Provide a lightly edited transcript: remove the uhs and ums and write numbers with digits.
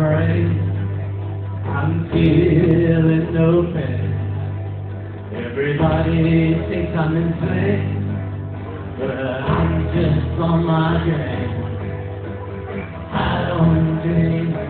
brain. I'm feeling no pain. Everybody thinks I'm insane, but I'm just on my game. I don't dream.